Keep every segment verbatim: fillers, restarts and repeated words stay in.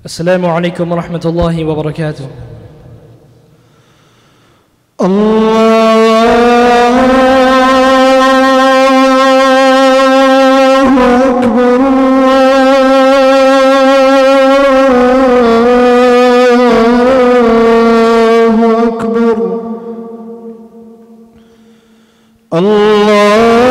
السلام عليكم ورحمة الله وبركاته. الله أكبر الله أكبر الله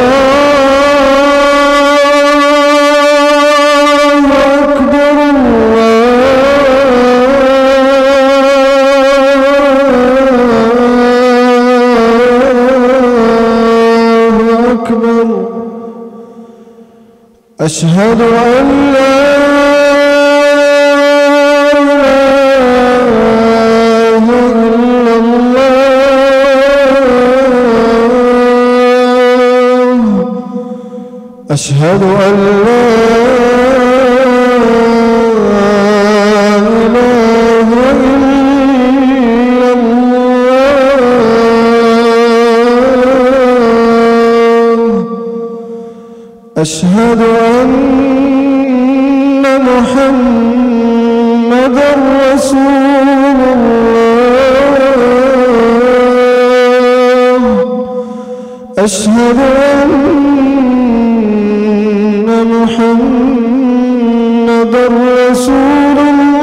أشهد أن لا إله إلا الله أشهد أن لا إله إلا الله أشهد أن محمدًا رسول الله أشهد أن محمدًا رسول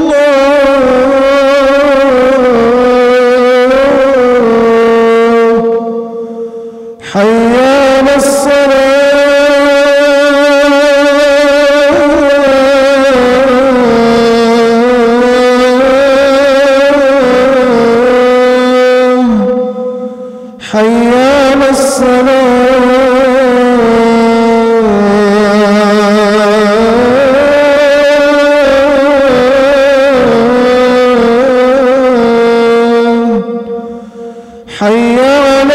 الله حي على الصلاة حي على الصلاة حي على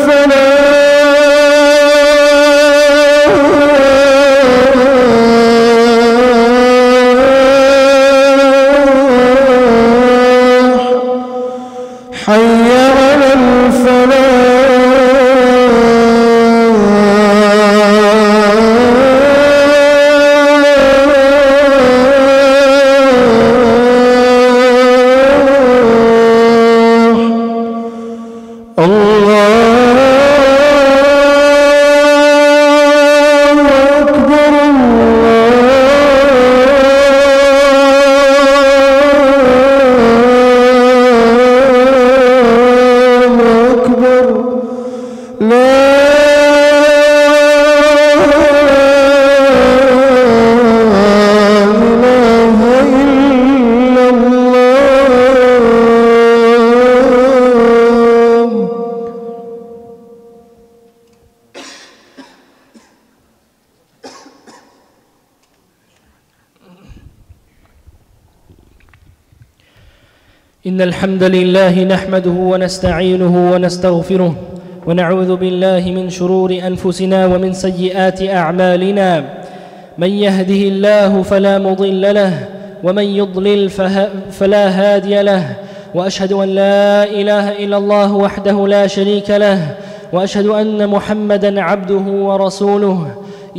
الفلاح حي على الفلاح إن الحمد لله نحمده ونستعينه ونستغفره ونعوذ بالله من شرور أنفسنا ومن سيئات أعمالنا من يهده الله فلا مضل له ومن يضلل فلا هادي له وأشهد أن لا إله إلا الله وحده لا شريك له وأشهد أن محمدًا عبده ورسوله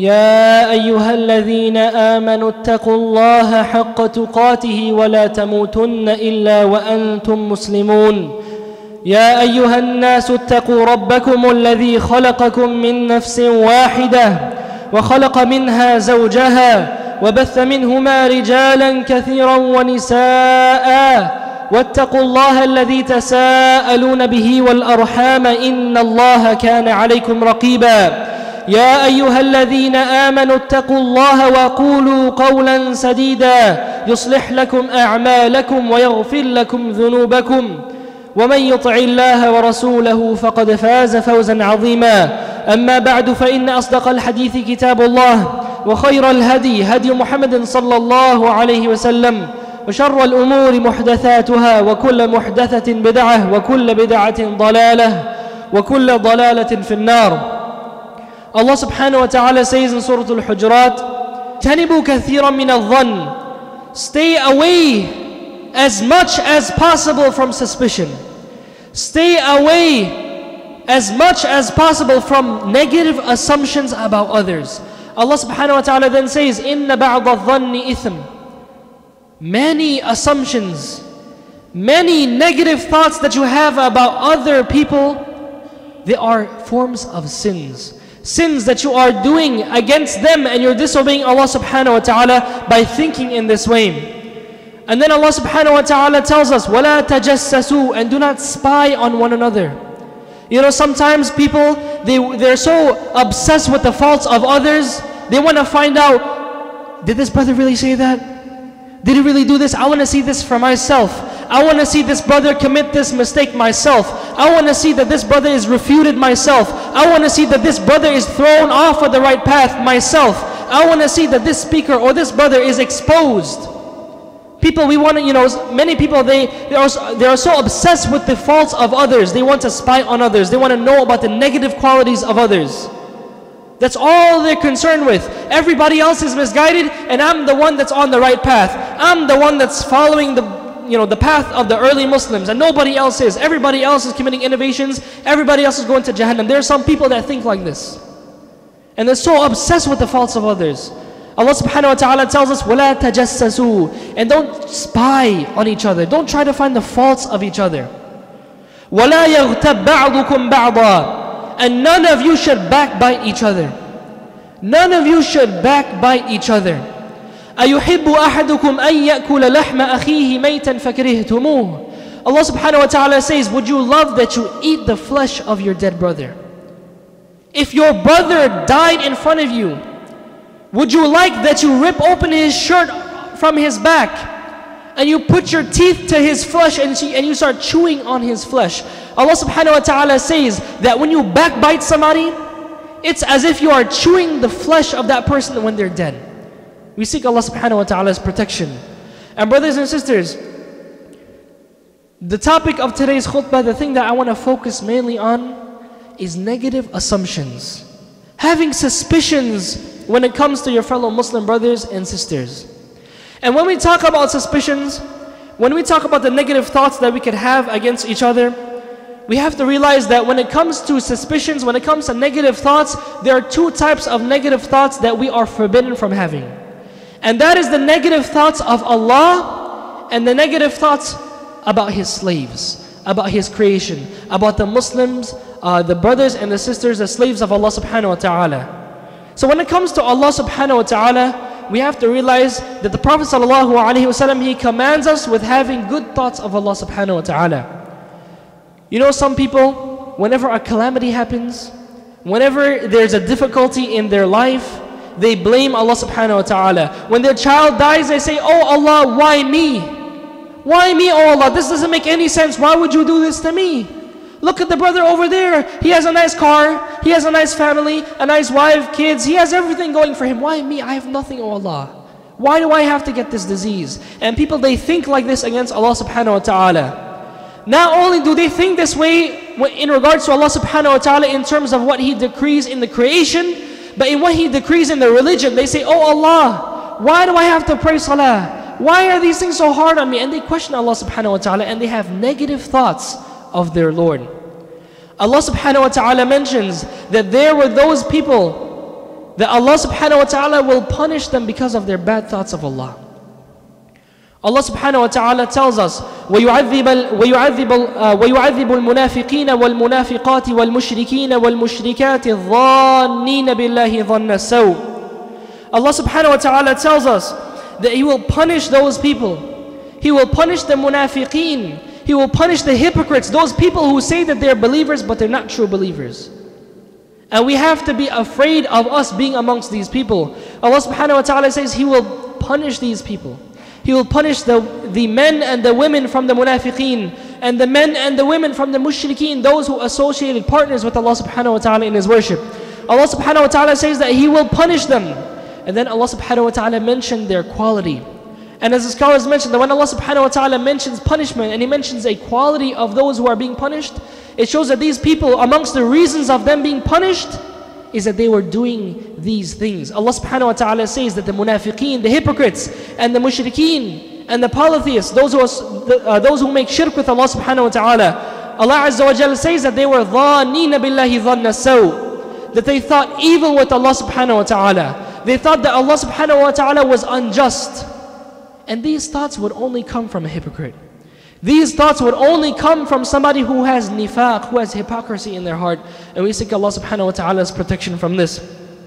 يا أيها الذين آمنوا اتقوا الله حق تقاته ولا تموتن إلا وأنتم مسلمون يا أيها الناس اتقوا ربكم الذي خلقكم من نفس واحدة وخلق منها زوجها وبث منهما رجالا كثيرا ونساء واتقوا الله الذي تساءلون به والأرحام إن الله كان عليكم رقيبا يا أيها الذين آمنوا اتقوا الله وقولوا قولا سديدا يصلح لكم أعمالكم ويغفر لكم ذنوبكم ومن يطع الله ورسوله فقد فاز فوزا عظيما أما بعد فإن أصدق الحديث كتاب الله وخير الهدي هدي محمد صلى الله عليه وسلم وشر الأمور محدثاتها وكل محدثة بدعة وكل بدعة ضلالة وكل ضلالة في النار. Allah subhanahu wa ta'ala says in Surah Al-Hujurat, "Tanibu kathiran min al-dhann." Stay away as much as possible from suspicion. Stay away as much as possible from negative assumptions about others. Allah subhanahu wa ta'ala then says, "Inna ba'da al-dhanni ithm." many assumptions, many negative thoughts that you have about other people, they are forms of sins. Sins that you are doing against them, and you're disobeying Allah subhanahu wa ta'ala by thinking in this way. And then Allah subhanahu wa ta'ala tells us, وَلَا تَجَسَّسُوا, and do not spy on one another. You know, sometimes people, they, they're so obsessed with the faults of others, they want to find out, did this brother really say that? Did he really do this? I want to see this for myself. I want to see this brother commit this mistake myself. I want to see that this brother is refuted myself. I want to see that this brother is thrown off of the right path myself. I want to see that this speaker or this brother is exposed. People, we want to, you know, many people, they, they, are, they are so obsessed with the faults of others. They want to spy on others. They want to know about the negative qualities of others. That's all they're concerned with. Everybody else is misguided, and I'm the one that's on the right path. I'm the one that's following the, you know, the path of the early Muslims, and nobody else is. Everybody else is committing innovations. Everybody else is going to Jahannam. There are some people that think like this, and they're so obsessed with the faults of others. Allah subhanahu wa ta'ala tells us, وَلَا تَجَسَّسُوا, and don't spy on each other. Don't try to find the faults of each other. وَلَا يَغْتَبْ بَعْضُكُمْ بَعْضًا, and none of you should backbite each other. None of you should backbite each other. أَيُحِبُّ أَحَدُكُمْ أَن يَأْكُلَ لَحْمَ أَخِيهِ مَيْتًا فَكَرِهْتُمُوهُ. Allah subhanahu wa ta'ala says, would you love that you eat the flesh of your dead brother? If your brother died in front of you, would you like that you rip open his shirt from his back and you put your teeth to his flesh and you start chewing on his flesh? Allah subhanahu wa ta'ala says that when you backbite somebody, it's as if you are chewing the flesh of that person when they're dead. We seek Allah subhanahu wa ta'ala's protection. And brothers and sisters, the topic of today's khutbah, the thing that I want to focus mainly on is negative assumptions. Having suspicions when it comes to your fellow Muslim brothers and sisters. And when we talk about suspicions, when we talk about the negative thoughts that we could have against each other, we have to realize that when it comes to suspicions, when it comes to negative thoughts, there are two types of negative thoughts that we are forbidden from having. And that is the negative thoughts of Allah and the negative thoughts about His slaves, about His creation, about the Muslims, uh, the brothers and the sisters, the slaves of Allah subhanahu wa ta'ala. So when it comes to Allah subhanahu wa ta'ala, we have to realize that the Prophet sallallahu alaihi wasallam, he commands us with having good thoughts of Allah subhanahu wa ta'ala. You know, some people, whenever a calamity happens, whenever there's a difficulty in their life, they blame Allah subhanahu wa ta'ala. When their child dies, they say, oh Allah, why me? Why me, oh Allah? This doesn't make any sense. Why would you do this to me? Look at the brother over there. He has a nice car. He has a nice family, a nice wife, kids. He has everything going for him. Why me? I have nothing, oh Allah. Why do I have to get this disease? And people, they think like this against Allah subhanahu wa ta'ala. Not only do they think this way in regards to Allah subhanahu wa ta'ala in terms of what He decrees in the creation, but in what He decrees in the religion. They say, oh Allah, why do I have to pray salah? Why are these things so hard on me? And they question Allah subhanahu wa ta'ala, and they have negative thoughts of their Lord. Allah subhanahu wa ta'ala mentions that there were those people that Allah subhanahu wa ta'ala will punish them because of their bad thoughts of Allah. Allah subhanahu wa ta'ala tells us, وَيُعَذِّبُ وَيُعَذِّبُ الْمُنَافِقِينَ وَالْمُنَافِقَاتِ وَالْمُشْرِكِينَ وَالْمُشْرِكَاتِ الظَّانِّينَ بِاللَّهِ ظَنَّ السَّوْءِ. Allah subhanahu wa ta'ala tells us that He will punish those people. He will punish the munafiqeen. He will punish the hypocrites, those people who say that they're believers but they're not true believers. And we have to be afraid of us being amongst these people. Allah subhanahu wa ta'ala says He will punish these people. He will punish the, the men and the women from the munafiqeen, and the men and the women from the mushrikeen, those who associated partners with Allah subhanahu wa ta'ala in His worship. Allah subhanahu wa ta'ala says that He will punish them. And then Allah subhanahu wa ta'ala mentioned their quality. And as the scholars mentioned, that when Allah subhanahu wa ta'ala mentions punishment and He mentions a quality of those who are being punished, it shows that these people, amongst the reasons of them being punished, is that they were doing these things. Allah subhanahu wa ta'ala says that the munafiqeen, the hypocrites, and the mushrikeen, and the polytheists, those who, are, uh, those who make shirk with Allah subhanahu wa ta'ala, Allah azza wa jalla says that they were ظَانِّينَ بِاللَّهِ ظَنَّ السَّوْءِ, that they thought evil with Allah subhanahu wa ta'ala. They thought that Allah subhanahu wa ta'ala was unjust. And these thoughts would only come from a hypocrite. These thoughts would only come from somebody who has nifaq, who has hypocrisy in their heart. And we seek Allah subhanahu wa ta'ala's protection from this.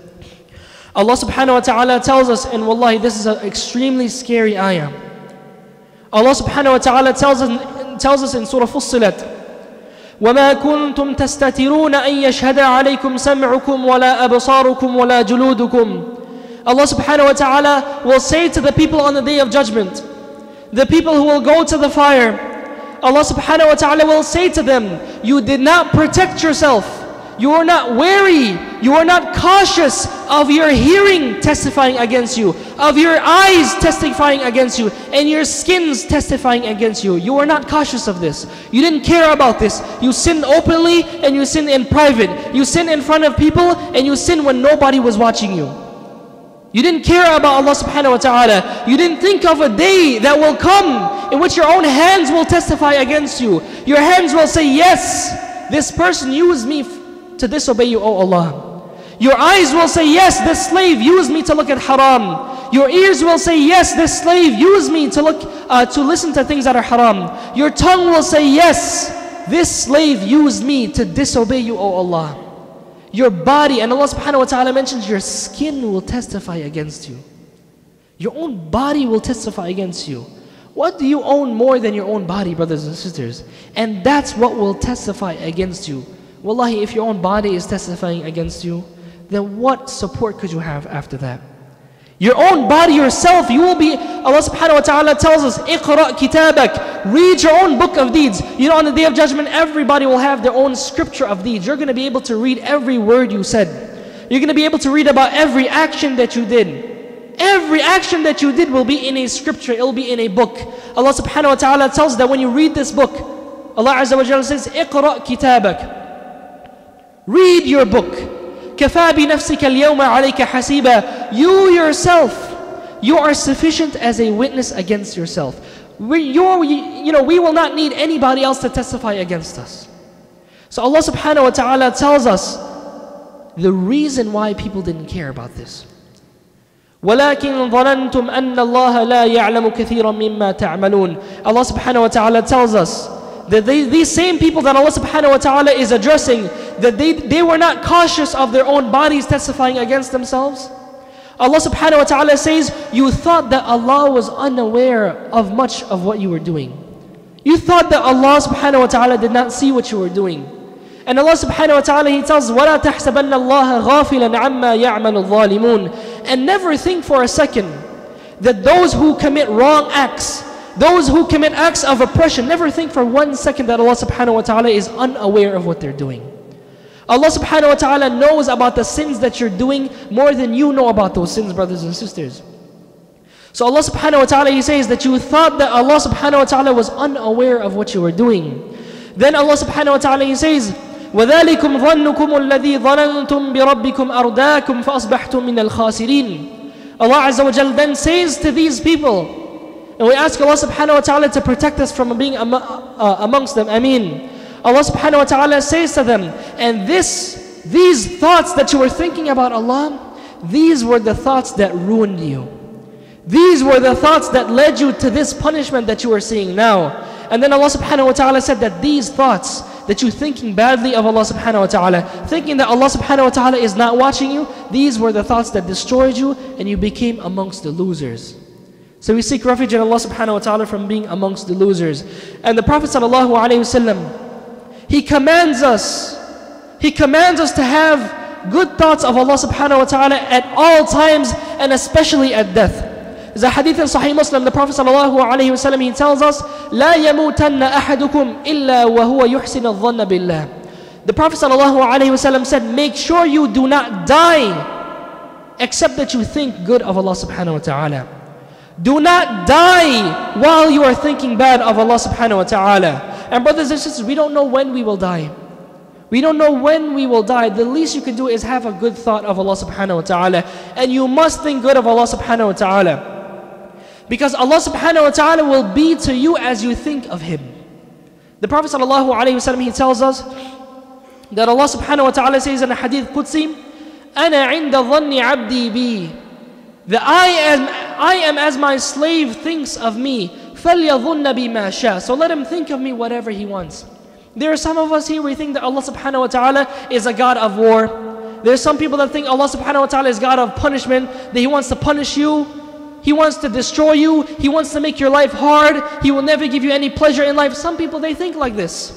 Allah subhanahu wa ta'ala tells us, and wallahi, this is an extremely scary ayah. Allah subhanahu wa ta'ala tells us, tells us in Surah Fussilat, وَمَا كُنْتُمْ تَسْتَتِرُونَ أَن يَشْهَدَ عَلَيْكُمْ سَمْعُكُمْ وَلَا أَبْصَارُكُمْ وَلَا جُلُودُكُمْ. Allah subhanahu wa ta'ala will say to the people on the Day of Judgment, the people who will go to the fire, Allah subhanahu wa ta'ala will say to them, you did not protect yourself. You are not wary, you are not cautious of your hearing testifying against you, of your eyes testifying against you, and your skins testifying against you. You are not cautious of this. You didn't care about this. You sinned openly and you sinned in private. You sinned in front of people and you sinned when nobody was watching you. You didn't care about Allah subhanahu wa ta'ala. You didn't think of a day that will come in which your own hands will testify against you. Your hands will say, yes, this person used me to disobey you, O Allah. Your eyes will say, yes, this slave used me to look at haram. Your ears will say, yes, this slave used me to look, uh, to listen to things that are haram. Your tongue will say, yes, this slave used me to disobey you, O Allah. Your body, and Allah subhanahu wa ta'ala mentions your skin will testify against you. Your own body will testify against you. What do you own more than your own body, brothers and sisters? And that's what will testify against you. Wallahi, if your own body is testifying against you, then what support could you have after that? Your own body yourself, you will be, Allah subhanahu wa ta'ala tells us, اقرأ كتابك, read your own book of deeds. You know, on the Day of Judgment, everybody will have their own scripture of deeds. You're going to be able to read every word you said. You're going to be able to read about every action that you did. Every action that you did will be in a scripture, it will be in a book. Allah subhanahu wa ta'ala tells that when you read this book, Allah azza wa jalla says, اقرأ كتابك, read your book. كَفَى بِنَفْسِكَ الْيَوْمَ عَلَيْكَ حَسِيبًا. You yourself, you are sufficient as a witness against yourself. We, you're, you know, we will not need anybody else to testify against us. So Allah subhanahu wa ta'ala tells us the reason why people didn't care about this. وَلَكِنْ ظَنَنْتُمْ أَنَّ اللَّهَ لَا يَعْلَمُ كَثِيرًا مِمَّا تَعْمَلُونَ. Allah subhanahu wa ta'ala tells us that they, these same people that Allah subhanahu wa ta'ala is addressing, that they, they were not cautious of their own bodies testifying against themselves. Allah subhanahu wa ta'ala says, you thought that Allah was unaware of much of what you were doing. You thought that Allah subhanahu wa ta'ala did not see what you were doing. And Allah subhanahu wa ta'ala, He tells, وَلَا تَحْسَبَنَّ اللَّهَ غَافِلًا عَمَّا يَعْمَلُ الظَّالِمُونَ. And never think for a second that those who commit wrong acts, those who commit acts of oppression, never think for one second that Allah subhanahu wa ta'ala is unaware of what they're doing. Allah subhanahu wa ta'ala knows about the sins that you're doing more than you know about those sins, brothers and sisters. So Allah subhanahu wa ta'ala, He says that you thought that Allah subhanahu wa ta'ala was unaware of what you were doing. Then Allah subhanahu wa ta'ala, He says, وَذَلِكُمْ ظَنُّكُمُ الَّذِي ظَنَنْتُمْ بِرَبِّكُمْ أَرْدَاكُمْ فَأَصْبَحْتُمْ مِنَ الْخَاسِرِينَ. Allah azza wa jal then says to these people, and we ask Allah subhanahu wa ta'ala to protect us from being am uh, amongst them. Ameen. Allah subhanahu wa ta'ala says to them, and this, these thoughts that you were thinking about Allah, these were the thoughts that ruined you. These were the thoughts that led you to this punishment that you are seeing now. And then Allah subhanahu wa ta'ala said that these thoughts, that you're thinking badly of Allah subhanahu wa ta'ala, thinking that Allah subhanahu wa ta'ala is not watching you, these were the thoughts that destroyed you and you became amongst the losers. So we seek refuge in Allah subhanahu wa ta'ala from being amongst the losers. And the Prophet sallallahu alayhi wasallam, he commands us, he commands us to have good thoughts of Allah subhanahu wa ta'ala at all times and especially at death. There's a hadith in Sahih Muslim, the Prophet sallallahu alayhi wasallam, he tells us, لا يموتن أحدكم إلا وهو يحسن الظن بالله. The Prophet sallallahu alayhi wasallam said, make sure you do not die except that you think good of Allah subhanahu wa ta'ala. Do not die while you are thinking bad of Allah subhanahu wa ta'ala. And brothers and sisters, we don't know when we will die. We don't know when we will die. The least you can do is have a good thought of Allah subhanahu wa ta'ala. And you must think good of Allah subhanahu wa ta'ala. Because Allah subhanahu wa ta'ala will be to you as you think of Him. The Prophet sallallahu alayhi wa sallam, he tells us that Allah subhanahu wa ta'ala says in a hadith Qudsi, أَنَا عِنْدَ ظَنِّ عَبْدِي بِي. That I am, I am as my slave thinks of me. فَلْيَظُنَّ بِمَا شَاءَ. So let him think of me whatever he wants. There are some of us here, we think that Allah subhanahu wa ta'ala is a God of war. There are some people that think Allah subhanahu wa ta'ala is God of punishment, that He wants to punish you. He wants to destroy you. He wants to make your life hard. He will never give you any pleasure in life. Some people, they think like this.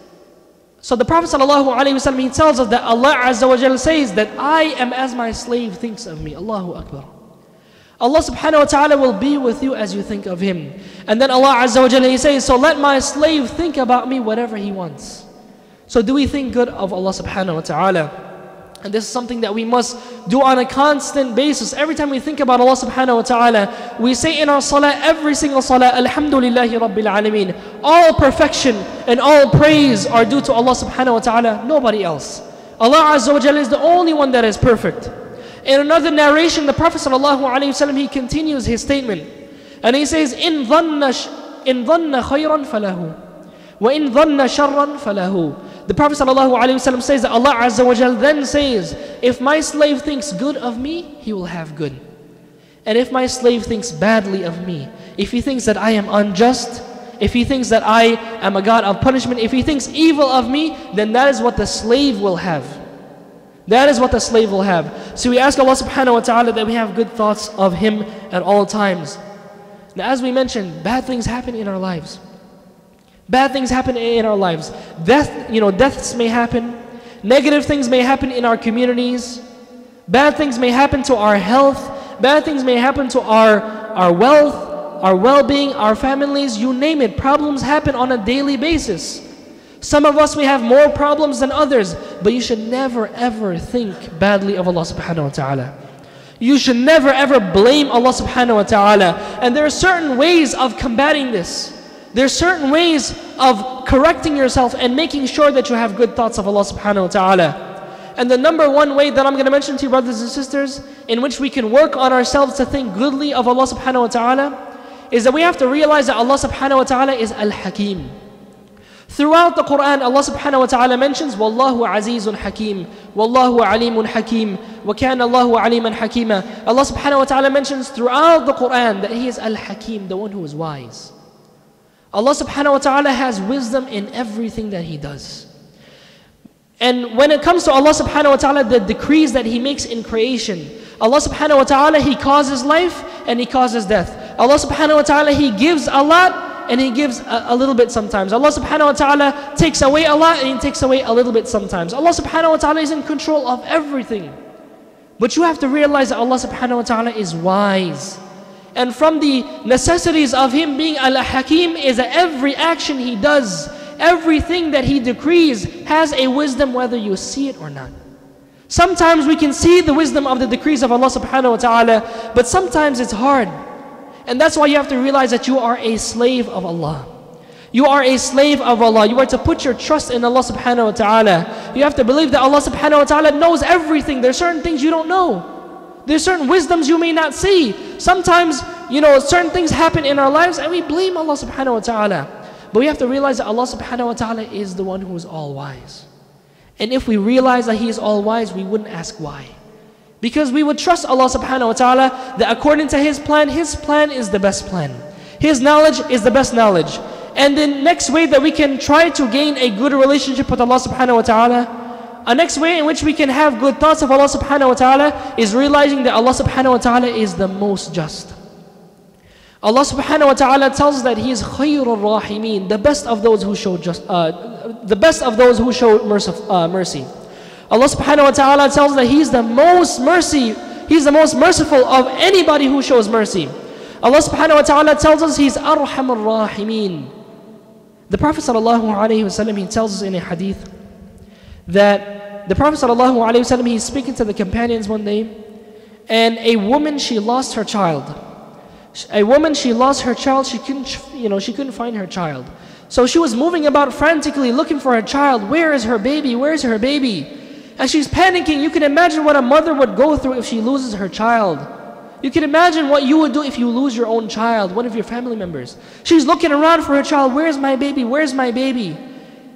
So the Prophet ﷺ, he tells us that Allah Azza wa Jalla says that I am as my slave thinks of me. Allahu Akbar. Allah subhanahu wa ta'ala will be with you as you think of Him. And then Allah Azza wa Jalla, He says, so let my slave think about me whatever he wants. So do we think good of Allah subhanahu wa ta'ala? And this is something that we must do on a constant basis. Every time we think about Allah subhanahu wa ta'ala, we say in our salah, every single salah, Alhamdulillahi Rabbil Alameen. All perfection and all praise are due to Allah subhanahu wa ta'ala, nobody else. Allah Azza wa Jalla is the only one that is perfect. In another narration, the Prophet sallallahu alaihi wasallam, he continues his statement. And he says, إِن ظَنَّ إِن ظَنَّ خَيْرًا فَلَهُ وَإِن ظَنَّ شَرًّا فَلَهُ. The Prophet ﷺ says that Allah Azza wa Jal then says, if my slave thinks good of me, he will have good. And if my slave thinks badly of me, if he thinks that I am unjust, if he thinks that I am a God of punishment, if he thinks evil of me, then that is what the slave will have. That is what the slave will have. So we ask Allah subhanahu wa ta'ala that we have good thoughts of Him at all times. Now as we mentioned, bad things happen in our lives. Bad things happen in our lives. Death, you know, deaths may happen. Negative things may happen in our communities. Bad things may happen to our health. Bad things may happen to our, our wealth, our well-being, our families, you name it. Problems happen on a daily basis. Some of us, we have more problems than others, but you should never ever think badly of Allah subhanahu wa ta'ala. You should never ever blame Allah subhanahu wa ta'ala. And there are certain ways of combating this. There are certain ways of correcting yourself and making sure that you have good thoughts of Allah subhanahu wa ta'ala. And the number one way that I'm going to mention to you, brothers and sisters, in which we can work on ourselves to think goodly of Allah subhanahu wa ta'ala, is that we have to realize that Allah subhanahu wa ta'ala is Al-Hakim. Throughout the Quran, Allah subhanahu wa ta'ala mentions, Wallahu azizun hakim, Wallahu alimun hakim, wa kana Allahu aliman hakima. Allah subhanahu wa ta'ala mentions throughout the Quran that He is Al-Hakim, the one who is wise. Allah subhanahu wa ta'ala has wisdom in everything that He does. And when it comes to Allah subhanahu wa ta'ala, the decrees that He makes in creation, Allah subhanahu wa ta'ala, He causes life and He causes death. Allah subhanahu wa ta'ala, He gives a lot and He gives a, a little bit sometimes. Allah subhanahu wa ta'ala takes away a lot and He takes away a little bit sometimes. Allah subhanahu wa ta'ala is in control of everything. But you have to realize that Allah subhanahu wa ta'ala is wise. And from the necessities of Him being Al-Hakim is that every action He does, everything that He decrees has a wisdom whether you see it or not. Sometimes we can see the wisdom of the decrees of Allah subhanahu wa ta'ala, but sometimes it's hard. And that's why you have to realize that you are a slave of Allah. You are a slave of Allah. You are to put your trust in Allah subhanahu wa ta'ala. You have to believe that Allah subhanahu wa ta'ala knows everything. There are certain things you don't know. There's certain wisdoms you may not see. Sometimes, you know, certain things happen in our lives and we blame Allah subhanahu wa ta'ala. But we have to realize that Allah subhanahu wa ta'ala is the one who is all wise. And if we realize that He is all wise, we wouldn't ask why. Because we would trust Allah subhanahu wa ta'ala that according to His plan, His plan is the best plan. His knowledge is the best knowledge. And the next way that we can try to gain a good relationship with Allah subhanahu wa ta'ala, a next way in which we can have good thoughts of Allah subhanahu wa ta'ala is realizing that Allah subhanahu wa ta'ala is the most just. Allah subhanahu wa ta'ala tells us that He is khayrul rahimin, the best of those who show just, uh, the best of those who show mercy. Uh, mercy. Allah subhanahu wa ta'ala tells us that He is the most mercy, He's the most merciful of anybody who shows mercy. Allah subhanahu wa ta'ala tells us He's arhamur rahimin. The Prophet sallallahu alaihi wasallam, he tells us in a hadith that the Prophet sallallahu alaihi wasallam, he's speaking to the companions one day, and a woman, she lost her child. A woman, she lost her child. She couldn't, you know, she couldn't find her child. So she was moving about frantically looking for her child. Where is her baby? Where is her baby? And she's panicking. You can imagine what a mother would go through if she loses her child. You can imagine what you would do if you lose your own child, one of your family members. She's looking around for her child. Where's my baby? Where's my baby?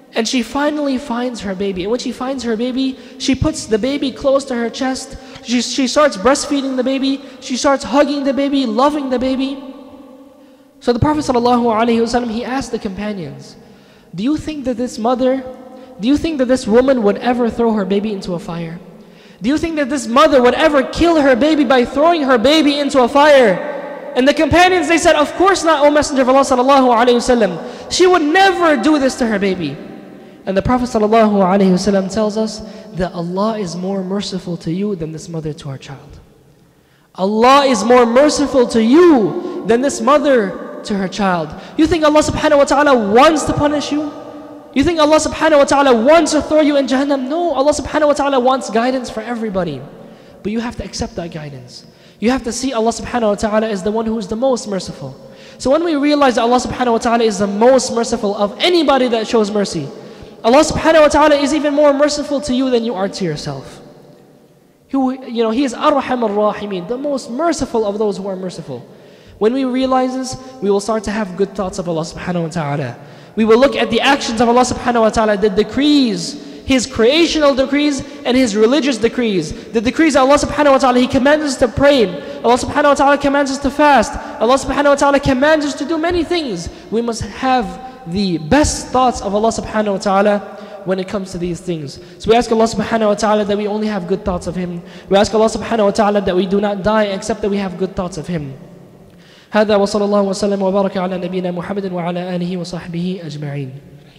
And she finally finds her baby. And when she finds her baby, she puts the baby close to her chest. She, she starts breastfeeding the baby. She starts hugging the baby, loving the baby. So the Prophet ﷺ, he asked the companions, do you think that this mother, do you think that this woman would ever throw her baby into a fire? Do you think that this mother would ever kill her baby by throwing her baby into a fire? And the companions, they said, of course not, O Messenger of Allah sallallahu alayhi wasallam. She would never do this to her baby. And the Prophet sallallahu alayhi wasallam tells us that Allah is more merciful to you than this mother to her child. Allah is more merciful to you than this mother to her child. You think Allah subhanahu wa ta'ala wants to punish you? You think Allah subhanahu wa ta'ala wants to throw you in Jahannam? No, Allah subhanahu wa ta'ala wants guidance for everybody. But you have to accept that guidance. You have to see Allah subhanahu wa ta'ala as the one who is the most merciful. So when we realize that Allah subhanahu wa ta'ala is the most merciful of anybody that shows mercy, Allah subhanahu wa ta'ala is even more merciful to you than you are to yourself. Who, you know, He is Ar-Rahim Ar-Rahimin, the most merciful of those who are merciful. When we realize this, we will start to have good thoughts of Allah subhanahu wa ta'ala. We will look at the actions of Allah subhanahu wa ta'ala, the decrees, His creational decrees and His religious decrees. The decrees of Allah subhanahu wa ta'ala, He commands us to pray. Allah subhanahu wa ta'ala commands us to fast. Allah subhanahu wa ta'ala commands us to do many things. We must have the best thoughts of Allah subhanahu wa ta'ala when it comes to these things. So we ask Allah subhanahu wa ta'ala that we only have good thoughts of Him. We ask Allah subhanahu wa ta'ala that we do not die except that we have good thoughts of Him. هذا وصلى الله وسلم وبارك على نبينا محمد وعلى آله وصحبه أجمعين.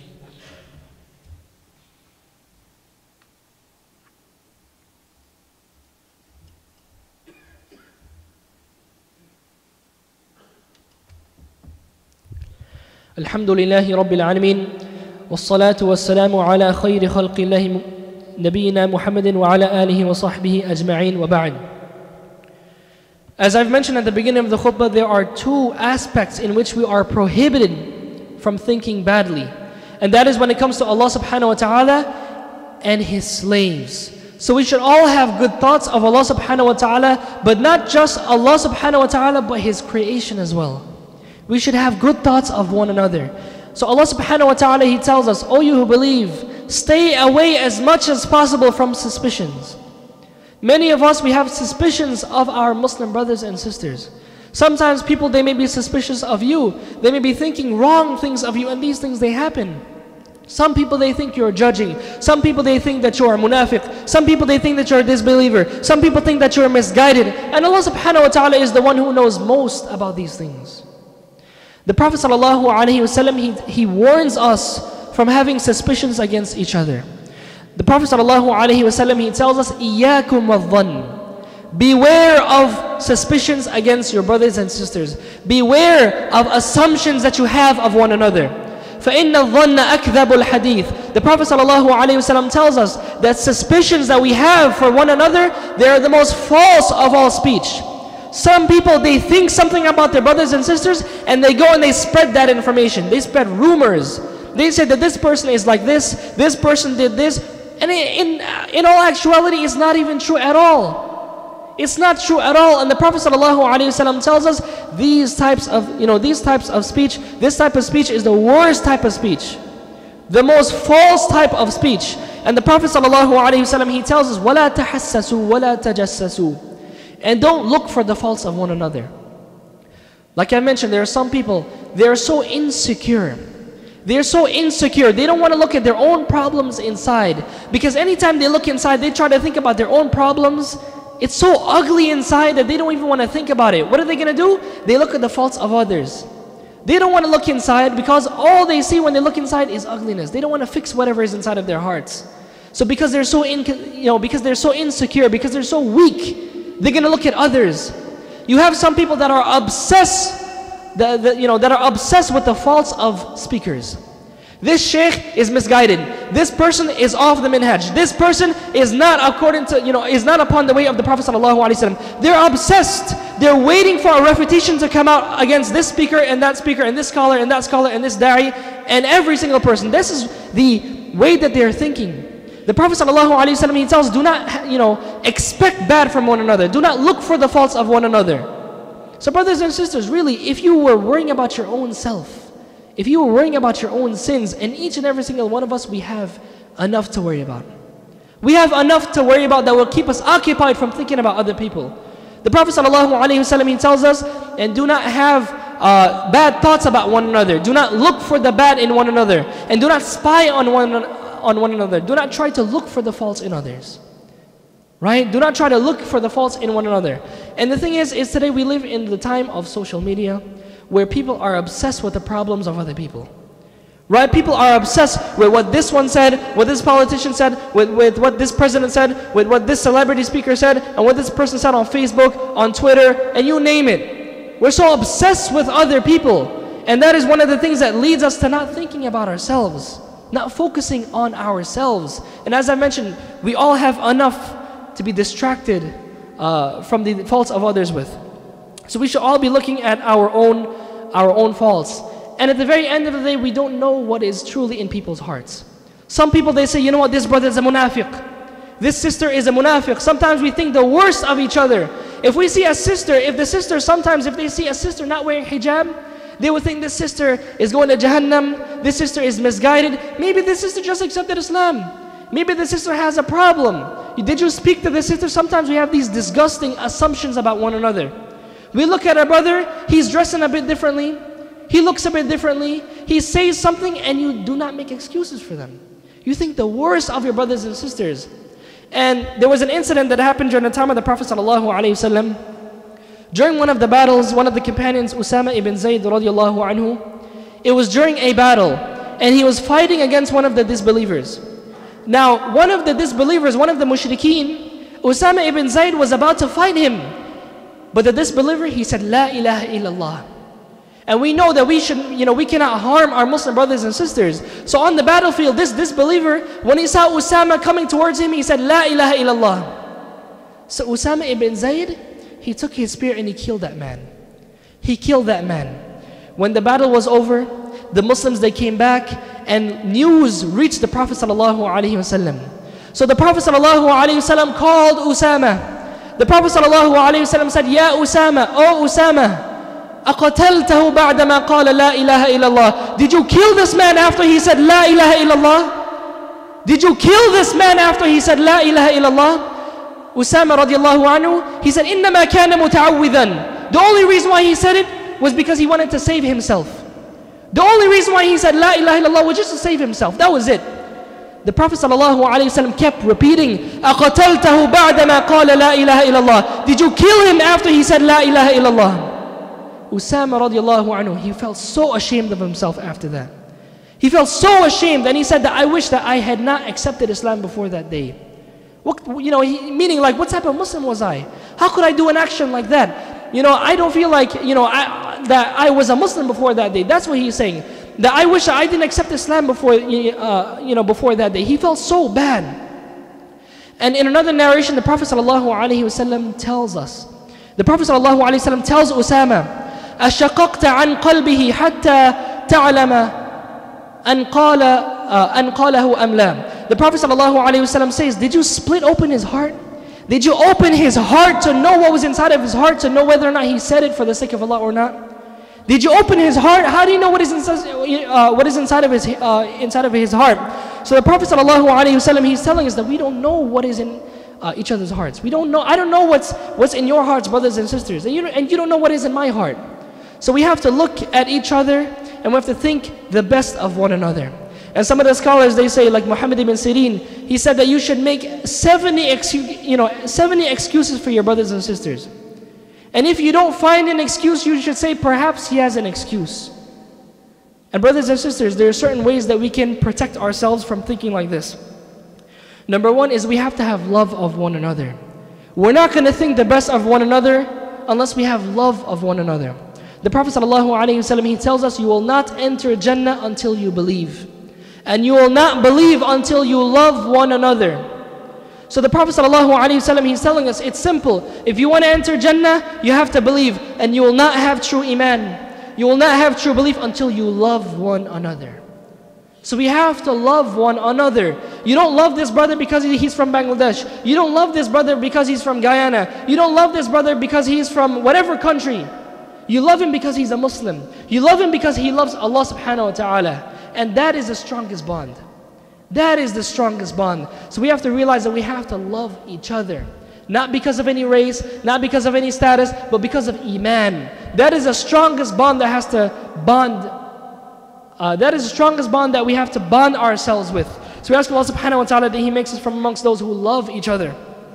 الحمد لله رب العالمين والصلاة والسلام على خير خلق الله نبينا محمد وعلى آله وصحبه أجمعين وبعد. As I've mentioned at the beginning of the khutbah, there are two aspects in which we are prohibited from thinking badly. And that is when it comes to Allah subhanahu wa ta'ala and His slaves. So we should all have good thoughts of Allah subhanahu wa ta'ala, but not just Allah subhanahu wa ta'ala, but His creation as well. We should have good thoughts of one another. So Allah subhanahu wa ta'ala, He tells us, O you who believe, stay away as much as possible from suspicions. Many of us, we have suspicions of our Muslim brothers and sisters. Sometimes people, they may be suspicious of you. They may be thinking wrong things of you, and these things, they happen. Some people, they think you're judging. Some people, they think that you're a munafiq. Some people, they think that you're a disbeliever. Some people think that you're misguided. And Allah subhanahu wa ta'ala is the one who knows most about these things. The Prophet sallallahu alaihi wasallam, he, he warns us from having suspicions against each other. The Prophet sallallahu alaihi wasallam, he tells us, إِيَّاكُمْ وَالظَّنِّ. Beware of suspicions against your brothers and sisters. Beware of assumptions that you have of one another. فَإِنَّ الظَّنَّ أَكْذَبُ الْحَدِيثِ. The Prophet sallallahu alaihi wasallam tells us that suspicions that we have for one another, they are the most false of all speech. Some people, they think something about their brothers and sisters, and they go and they spread that information. They spread rumors. They say that this person is like this, this person did this, and in, in all actuality, it's not even true at all. It's not true at all. And the Prophet ﷺ tells us these types of, you know, these types of speech, this type of speech is the worst type of speech, the most false type of speech. And the Prophet ﷺ, he tells us, وَلَا تَحَسَّسُوا وَلَا تَجَسَّسُوا. And don't look for the faults of one another. Like I mentioned, there are some people, they are so insecure. They're so insecure. They don't want to look at their own problems inside. Because anytime they look inside, they try to think about their own problems. It's so ugly inside that they don't even want to think about it. What are they going to do? They look at the faults of others. They don't want to look inside because all they see when they look inside is ugliness. They don't want to fix whatever is inside of their hearts. So because they're so in, you know, because they're so insecure, because they're so weak, they're going to look at others. You have some people that are obsessed The, the, you know, that are obsessed with the faults of speakers. This sheikh is misguided. This person is off the minhaj. This person is not according to, you know, is not upon the way of the Prophet sallallahu alaihi wasallam. They're obsessed. They're waiting for a refutation to come out against this speaker and that speaker and this scholar and that scholar and this da'i and every single person. This is the way that they're thinking. The Prophet sallallahu alaihi wasallam, he tells, do not, you know, expect bad from one another. Do not look for the faults of one another. So brothers and sisters, really, if you were worrying about your own self, If you were worrying about your own sins, and each and every single one of us, we have enough to worry about. We have enough to worry about that will keep us occupied from thinking about other people. The Prophet ﷺ, he tells us, and do not have uh, bad thoughts about one another. Do not look for the bad in one another. And do not spy on one, on one another. Do not try to look for the faults in others. Right? Do not try to look for the faults in one another. And the thing is, is today we live in the time of social media where people are obsessed with the problems of other people. Right? People are obsessed with what this one said, what this politician said, with, with what this president said, with what this celebrity speaker said, and what this person said on Facebook, on Twitter, and you name it. We're so obsessed with other people. And that is one of the things that leads us to not thinking about ourselves, not focusing on ourselves. And as I mentioned, we all have enough to be distracted uh, from the faults of others with. So we should all be looking at our own, our own faults. And at the very end of the day, we don't know what is truly in people's hearts. Some people, they say, you know what, this brother is a munafiq. This sister is a munafiq. Sometimes we think the worst of each other. If we see a sister, if the sister, sometimes if they see a sister not wearing hijab, they would think this sister is going to Jahannam, this sister is misguided. Maybe this sister just accepted Islam. Maybe the sister has a problem. Did you speak to the sister? Sometimes we have these disgusting assumptions about one another. We look at our brother, he's dressing a bit differently. He looks a bit differently. He says something and you do not make excuses for them. You think the worst of your brothers and sisters. And there was an incident that happened during the time of the Prophet ﷺ. During one of the battles, one of the companions, Usama ibn Zayd radiallahu anhu, it was during a battle and he was fighting against one of the disbelievers. Now, one of the disbelievers, one of the mushrikeen, Usama ibn Zayd was about to fight him. But the disbeliever, he said, La ilaha illallah. And we know that we should, you know, we cannot harm our Muslim brothers and sisters. So on the battlefield, this disbeliever, when he saw Usama coming towards him, he said, La ilaha illallah. So Usama ibn Zayd, he took his spear and he killed that man. He killed that man. When the battle was over, the Muslims, they came back and news reached the Prophet ﷺ. So the Prophet ﷺ called Usama. The Prophet ﷺ said, Ya Usama, O Usama, أَقَتَلْتَهُ بَعْدَمَا قَالَ لَا إِلَهَ إِلَّا اللَّهِ. Did you kill this man after he said La ilaha illallah? Did you kill this man after he said La ilaha illallah? Usama radiallahu anhu, he said, إِنَّمَا كَانَ مُتَعَوِّذًا. The only reason why he said it was because he wanted to save himself. The only reason why he said La ilaha illallah was just to save himself. That was it. The Prophet ﷺ kept repeating, أَقَتَلْتَهُ بَعْدَمَا قَالَ لَا إِلَهَ إِلَّا اللَّهِ. Did you kill him after he said La ilaha illallah? Usama radiallahu anhu, he felt so ashamed of himself after that. He felt so ashamed and he said that I wish that I had not accepted Islam before that day. What, you know, he, meaning like, what type of Muslim was I? How could I do an action like that? You know, I don't feel like, you know, I, that I was a Muslim before that day. That's what he's saying. That I wish I didn't accept Islam before, uh, you know, before that day. He felt so bad. And in another narration, the Prophet ﷺ tells us, the Prophet ﷺ tells Usama, أشققت عن قلبه حتى تعلم أن قال أن قاله أم لا. The Prophet ﷺ says, did you split open his heart? Did you open his heart to know what was inside of his heart, to know whether or not he said it for the sake of Allah or not? Did you open his heart? How do you know what is inside, uh, what is inside of his uh, inside of his heart? So the Prophet ﷺ, he's telling us that we don't know what is in uh, each other's hearts. We don't know. I don't know what's what's in your hearts, brothers and sisters, and you and you don't know what is in my heart. So we have to look at each other and we have to think the best of one another. And some of the scholars, they say, like Muhammad ibn Sirin, he said that you should make seventy, excu you know, seventy excuses for your brothers and sisters. And if you don't find an excuse, you should say, perhaps he has an excuse. And brothers and sisters, there are certain ways that we can protect ourselves from thinking like this. Number one is we have to have love of one another. We're not going to think the best of one another unless we have love of one another. The Prophet ﷺ, he tells us, you will not enter Jannah until you believe. And you will not believe until you love one another. So the Prophet ﷺ, he's telling us, it's simple. If you want to enter Jannah, you have to believe. And you will not have true iman. You will not have true belief until you love one another. So we have to love one another. You don't love this brother because he's from Bangladesh. You don't love this brother because he's from Guyana. You don't love this brother because he's from whatever country. You love him because he's a Muslim. You love him because he loves Allah subhanahu wa ta'ala. And that is the strongest bond. That is the strongest bond. So we have to realize that we have to love each other. Not because of any race, not because of any status, but because of Iman. That is the strongest bond that has to bond. Uh, that is the strongest bond that we have to bond ourselves with. So we ask Allah subhanahu wa ta'ala that He makes us from amongst those who love each other.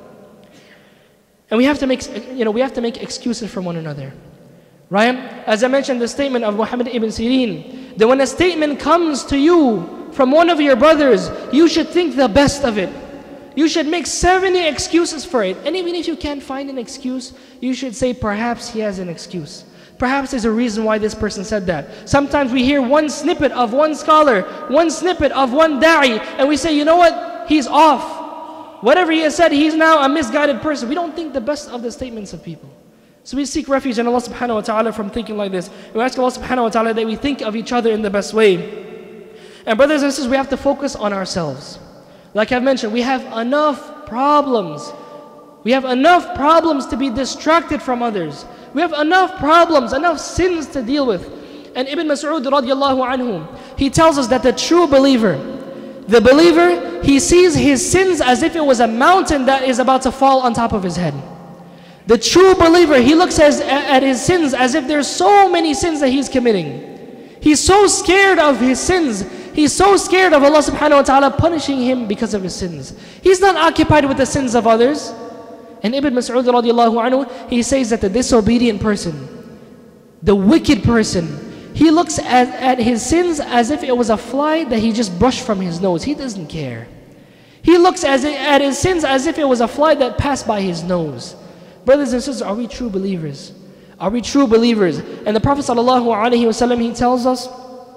And we have to make, you know, we have to make excuses from one another. Right? As I mentioned, the statement of Muhammad ibn Sirin, that when a statement comes to you from one of your brothers, you should think the best of it. You should make seventy excuses for it. And even if you can't find an excuse, you should say perhaps he has an excuse. Perhaps there's a reason why this person said that. Sometimes we hear one snippet of one scholar, one snippet of one da'i, and we say, you know what? He's off. Whatever he has said, he's now a misguided person. We don't think the best of the statements of people. So we seek refuge in Allah subhanahu wa ta'ala from thinking like this. We ask Allah subhanahu wa ta'ala that we think of each other in the best way. And brothers and sisters, we have to focus on ourselves. Like I've mentioned, we have enough problems. We have enough problems to be distracted from others. We have enough problems, enough sins to deal with. And Ibn Mas'ud radiallahu anhu, he tells us that the true believer, the believer, he sees his sins as if it was a mountain that is about to fall on top of his head. The true believer, he looks as, at his sins as if there's so many sins that he's committing. He's so scared of his sins. He's so scared of Allah subhanahu wa ta'ala punishing him because of his sins. He's not occupied with the sins of others. And Ibn Mas'ud radiallahu anhu, he says that the disobedient person, the wicked person, he looks at, at his sins as if it was a fly that he just brushed from his nose. He doesn't care. He looks as, at his sins as if it was a fly that passed by his nose. Brothers and sisters, are we true believers? Are we true believers? And the Prophet sallallahu alaihi wasallam, he tells us,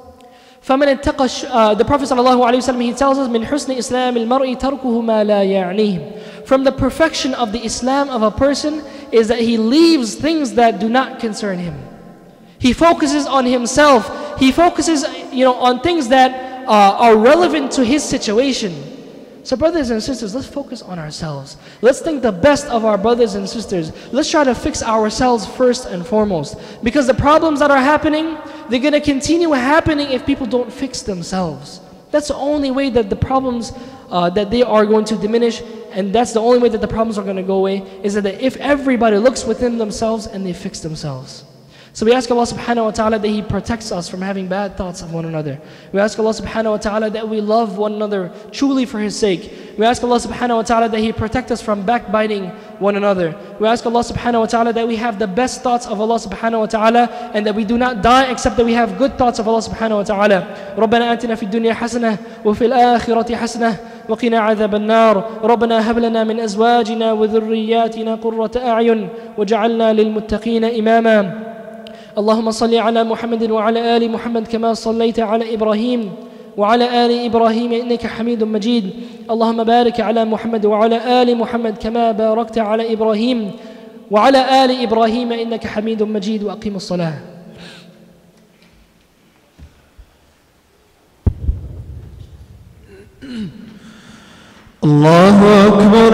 فَمَنِ اتَّقَى uh, the Prophet sallallahu alaihi wasallam, he tells us, مِنْ حُسْنِ إِسْلَامِ الْمَرْءِ تَرْكُهُ مَا لَا يَعْنِيهِ. From the perfection of the Islam of a person is that he leaves things that do not concern him. He focuses on himself. He focuses, you know, on things that uh, are relevant to his situation. So brothers and sisters, let's focus on ourselves. Let's think the best of our brothers and sisters. Let's try to fix ourselves first and foremost. Because the problems that are happening, they're going to continue happening if people don't fix themselves. That's the only way that the problems, uh, that they are going to diminish. And that's the only way that the problems are going to go away, is that if everybody looks within themselves and they fix themselves. So we ask Allah subhanahu wa ta'ala that He protects us from having bad thoughts of one another. We ask Allah subhanahu wa ta'ala that we love one another truly for His sake. We ask Allah subhanahu wa ta'ala that He protect us from backbiting one another. We ask Allah subhanahu wa ta'ala that we have the best thoughts of Allah subhanahu wa ta'ala, and that we do not die except that we have good thoughts of Allah subhanahu wa ta'ala. رَبَّنَا آتِنَا فِي الدُّنْيَا حَسَنَةً وَفِي الْآخِرَةِ حَسَنَةً وقنا عذاب النار ربنا هب لنا من أزواجنا وذرياتنا قرة أعين وجعلنا للمتقين إماما اللهم صل على محمد وعلى آل محمد كما صليت على إبراهيم وعلى آل إبراهيم إنك حميد مجيد اللهم بارك على محمد وعلى آل محمد كما باركت على إبراهيم وعلى آل إبراهيم إنك حميد مجيد وأقيم الصلاة. الله أكبر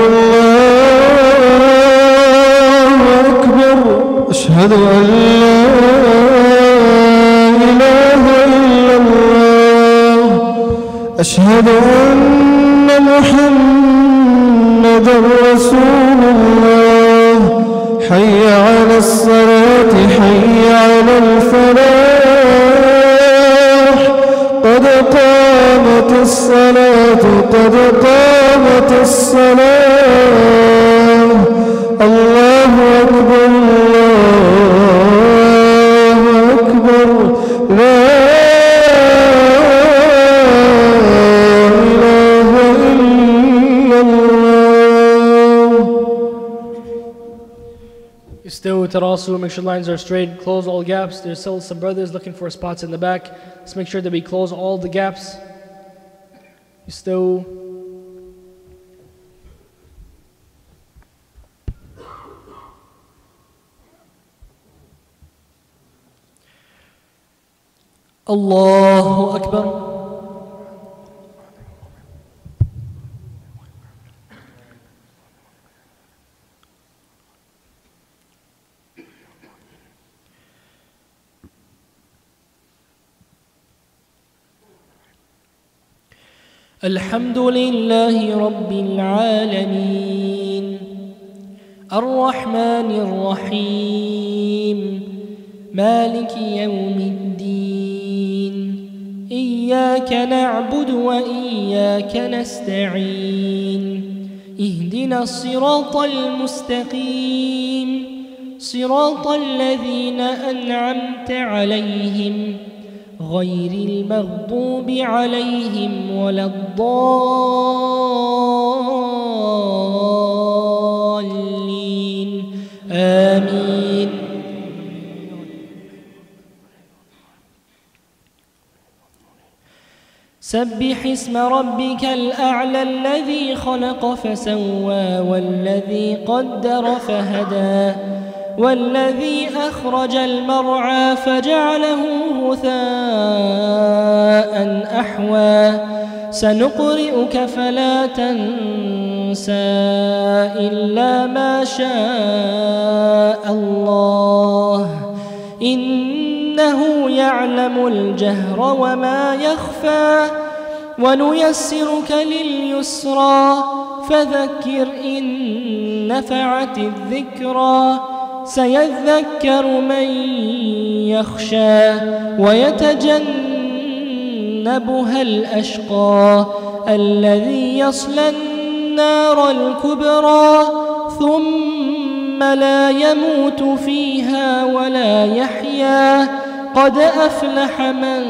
الله أكبر أشهد أن لا إله إلا الله أشهد أن محمدا رسول الله حي على الصلاة حي على الفلاح قد قامت الصلاة قد قامت الصلاة الله أكبر الله أكبر لا إله إلا الله. Still tarasu, make sure lines are straight, close all gaps. There's still some brothers looking for spots in the back. Let's make sure that we close all the gaps. Still. Allahu Akbar. الحمد لله رب العالمين الرحمن الرحيم مالك يوم الدين إياك نعبد وإياك نستعين اهدنا الصراط المستقيم صراط الذين أنعمت عليهم غير المغضوب عليهم ولا الضالين آمين. سبح اسم ربك الأعلى الذي خلق فسوى والذي قدر فهدى والذي أخرج المرعى فجعله غثاء أحوى سنقرئك فلا تنسى إلا ما شاء الله إنه يعلم الجهر وما يخفى ونيسرك لليسرى فذكر إن نفعت الذكرى سيذكر من يخشى ويتجنبها الأشقى الذي يصلى النار الكبرى ثم لا يموت فيها ولا يحيا قد أفلح من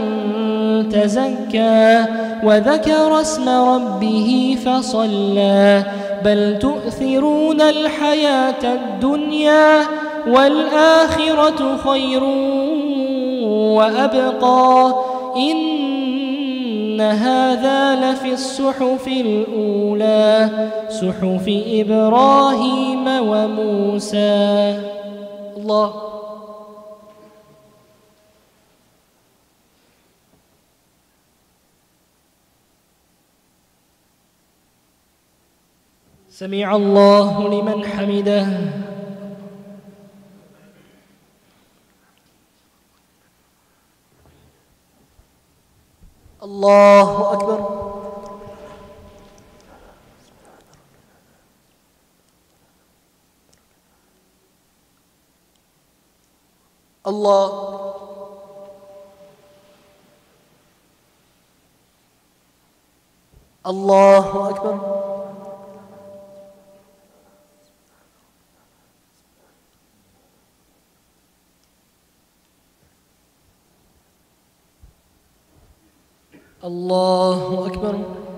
تزكى وذكر اسم ربه فصلى بل تؤثرون الحياة الدنيا والآخرة خير وأبقى إن هذا لفي الصحف الأولى صحف إبراهيم وموسى. الله. سمع الله لمن حمده. الله أكبر. الله. الله أكبر. الله أكبر.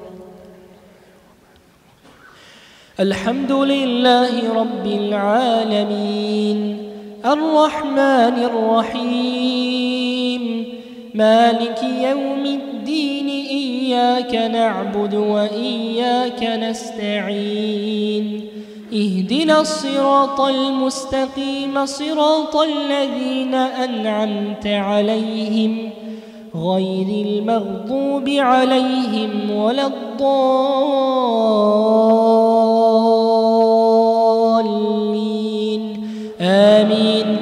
الحمد لله رب العالمين الرحمن الرحيم مالك يوم الدين إياك نعبد وإياك نستعين اهدنا الصراط المستقيم صراط الذين أنعمت عليهم غير المغضوب عليهم ولا الضالين آمين.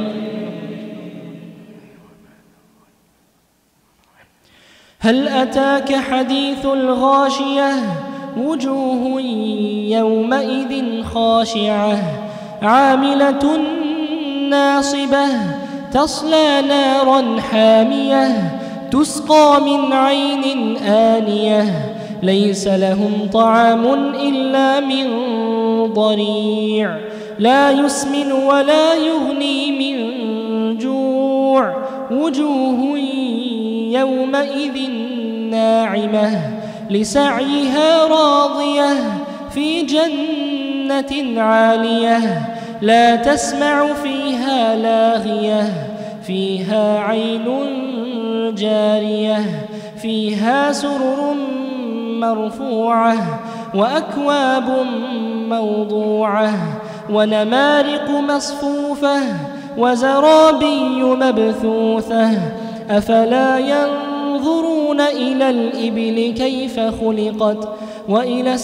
هل أتاك حديث الغاشية وجوه يومئذ خاشعة عاملة ناصبة تصلى نارا حامية تسقى من عين آنية ليس لهم طعام إلا من ضريع لا يسمن ولا يغني من جوع وجوه يومئذ ناعمة لسعيها راضية في جنة عالية لا تسمع فيها لاغية فيها عين جارية فيها سرر مرفوعة وأكواب موضوعة ونمارق مصفوفة وزرابي مبثوثة أفلا ينظرون إلى الإبل كيف خلقت وإلى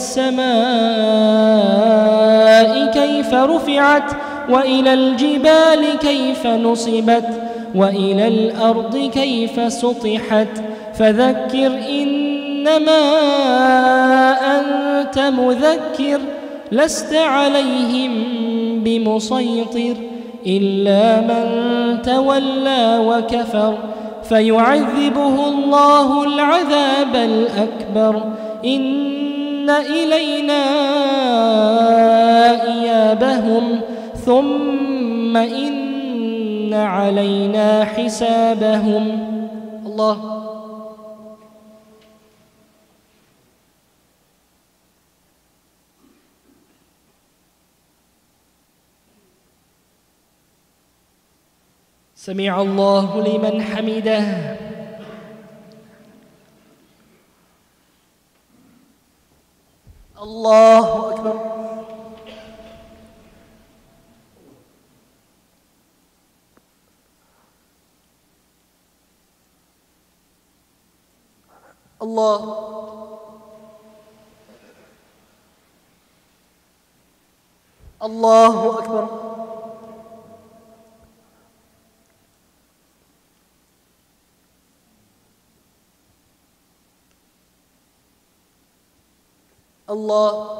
السماء كيف رفعت وإلى الجبال كيف نصبت وإلى الأرض كيف سطحت فذكر إن إنما أنت مذكر لست عليهم بمسيطر إلا من تولى وكفر فيعذبه الله العذاب الأكبر إن إلينا إيابهم ثم إن علينا حسابهم. الله. سمع الله لمن حمده. الله أكبر. الله. الله أكبر. الله.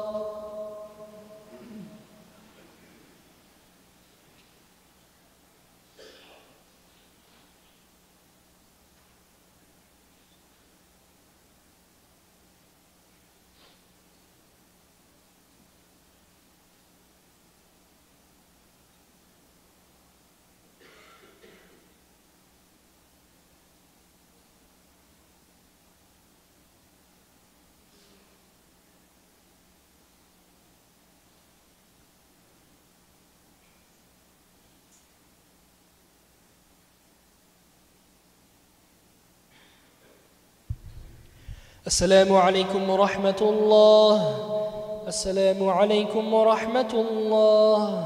السلام عليكم ورحمة الله. السلام عليكم ورحمة الله.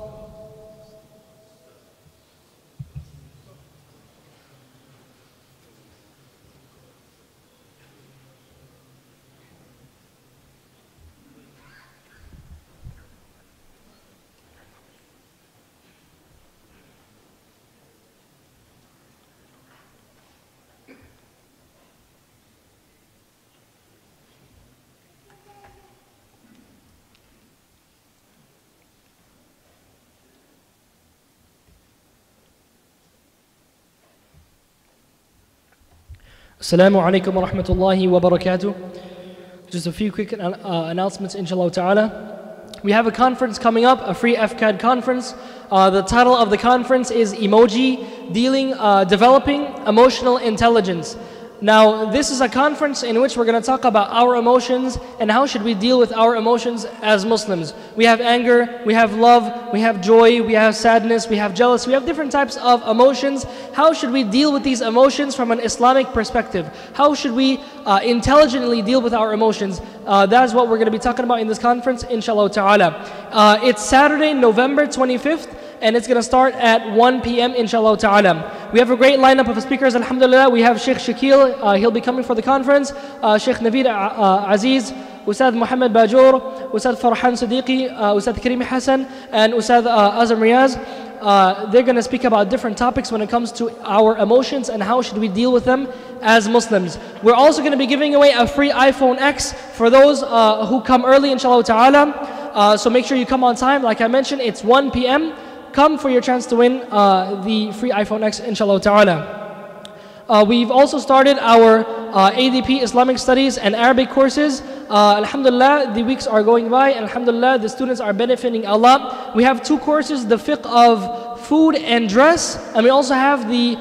Assalamu alaikum wa rahmatullahi wa barakatuh. Just a few quick uh, announcements, inshallah ta'ala. We have a conference coming up, a free F C A D conference. Uh, the title of the conference is Emoji, Dealing, uh, Developing Emotional Intelligence. Now, this is a conference in which we're going to talk about our emotions and how should we deal with our emotions as Muslims. We have anger, we have love, we have joy, we have sadness, we have jealousy, we have different types of emotions. How should we deal with these emotions from an Islamic perspective? How should we uh, intelligently deal with our emotions? Uh, that is what we're going to be talking about in this conference, inshallah ta'ala. Uh, it's Saturday, November twenty-fifth. And it's going to start at one p m inshallah ta'ala. We have a great lineup of speakers, alhamdulillah. We have Sheikh Shakil, uh, he'll be coming for the conference. Uh, Sheikh Naveed uh, Aziz, Ustad Muhammad Bajour, Ustad Farhan Siddiqui, uh, Ustad Karim Hassan, and Ustad uh, Azam Riyaz. Uh, they're going to speak about different topics when it comes to our emotions and how should we deal with them as Muslims. We're also going to be giving away a free iPhone X for those uh, who come early, inshallah ta'ala. Uh, so make sure you come on time. Like I mentioned, it's one p m Come for your chance to win uh, the free iPhone X, inshallah ta'ala. Uh, we've also started our uh, A D P Islamic Studies and Arabic courses. Uh, alhamdulillah, the weeks are going by, and alhamdulillah, the students are benefiting a lot. We have two courses, the fiqh of food and dress, and we also have the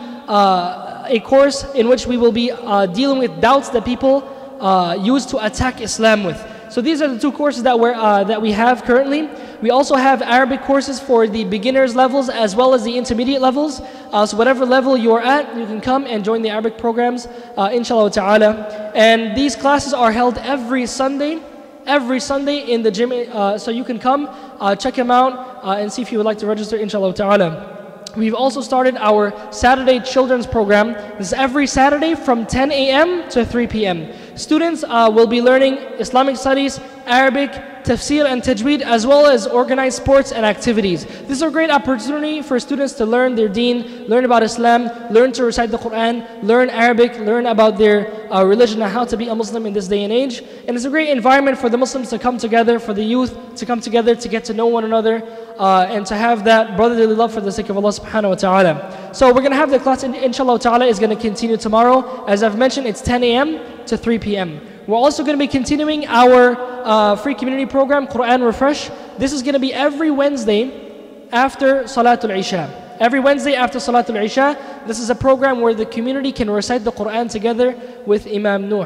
uh, a course in which we will be uh, dealing with doubts that people uh, use to attack Islam with. So these are the two courses that, we're, uh, that we have currently. We also have Arabic courses for the beginners levels as well as the intermediate levels. Uh, so whatever level you're at, you can come and join the Arabic programs, uh, inshallah ta'ala. And these classes are held every Sunday, every Sunday in the gym. Uh, so you can come, uh, check them out, uh, and see if you would like to register, inshallah ta'ala. We've also started our Saturday children's program. This is every Saturday from ten a m to three p m Students uh, will be learning Islamic studies, Arabic, tafsir and tajweed, as well as organized sports and activities. This is a great opportunity for students to learn their deen, learn about Islam, learn to recite the Quran, learn Arabic, learn about their uh, religion and how to be a Muslim in this day and age. And it's a great environment for the Muslims to come together, for the youth to come together, to get to know one another, uh, and to have that brotherly love for the sake of Allah subhanahu wa ta'ala. So we're going to have the class, inshallah ta'ala, is going to continue tomorrow. As I've mentioned, it's ten A M to three P M We're also going to be continuing our uh, free community program, Quran Refresh. This is going to be every Wednesday after Salatul Isha. Every Wednesday after Salatul Isha, this is a program where the community can recite the Quran together with Imam Nuh.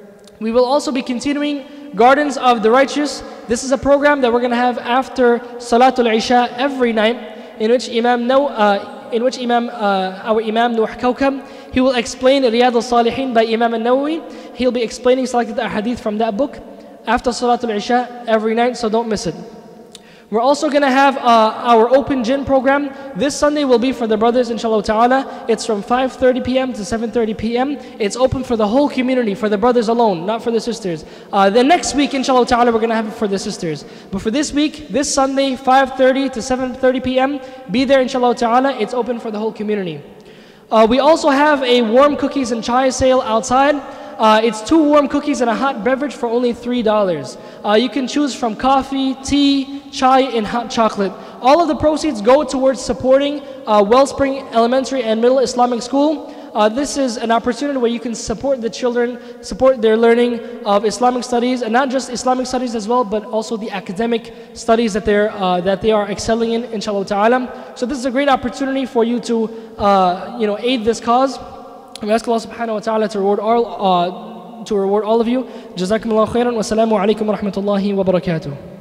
We will also be continuing Gardens of the Righteous. This is a program that we're going to have after Salatul Isha every night, in which Imam Nuh, uh, in which Imam, uh, our Imam Nuh Kawkam, he will explain Riyadh al-Salihin by Imam al-Nawawi. He'll be explaining selected ahadith from that book after Salatul Isha every night, so don't miss it. We're also going to have uh, our open gym program. This Sunday will be for the brothers, inshallah ta'ala. It's from five thirty P M to seven thirty P M It's open for the whole community, for the brothers alone, not for the sisters. Uh, the next week, inshallah ta'ala, we're going to have it for the sisters. But for this week, this Sunday, five thirty to seven thirty P M be there, inshallah ta'ala. It's open for the whole community. Uh, we also have a warm cookies and chai sale outside. Uh, it's two warm cookies and a hot beverage for only three dollars. Uh, you can choose from coffee, tea, chai, and hot chocolate. All of the proceeds go towards supporting uh, Wellspring Elementary and Middle Islamic School. Uh, this is an opportunity where you can support the children, support their learning of Islamic studies, and not just Islamic studies as well, but also the academic studies that, they're, uh, that they are excelling in, inshallah ta'ala. So this is a great opportunity for you to uh, you know, aid this cause. We ask Allah subhanahu wa ta'ala to reward all, uh, to reward all of you. Jazakumullahu khairan wa salamu alaykum wa rahmatullahi wa barakatuh.